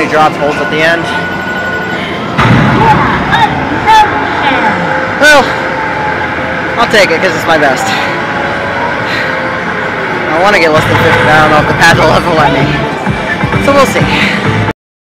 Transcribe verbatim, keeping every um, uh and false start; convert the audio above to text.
dropped holds at the end. Well, I'll take it because it's my best. I want to get less than fifty, but I don't know if the pad will ever let me. So we'll see.